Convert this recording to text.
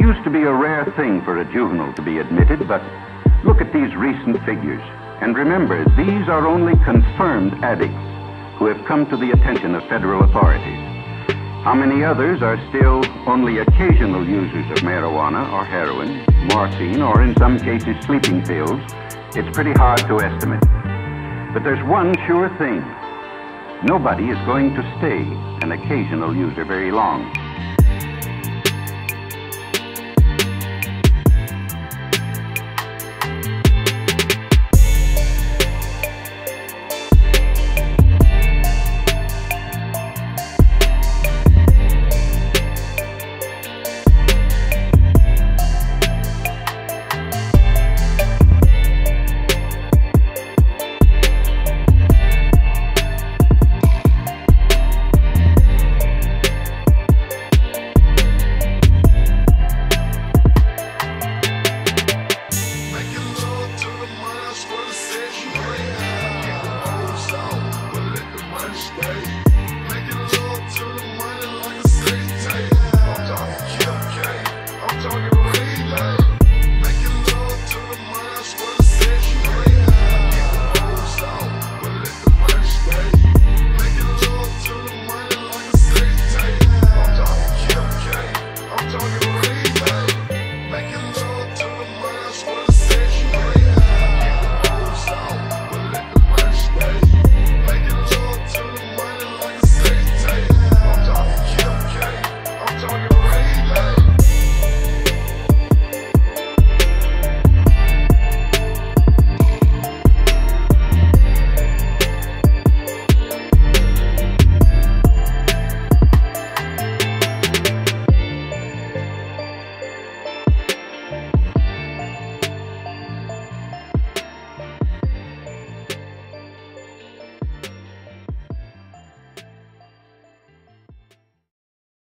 used to be a rare thing for a juvenile to be admitted, but look at these recent figures. And remember, these are only confirmed addicts who have come to the attention of federal authorities. How many others are still only occasional users of marijuana or heroin, morphine, or in some cases sleeping pills? It's pretty hard to estimate. But there's one sure thing. Nobody is going to stay an occasional user very long.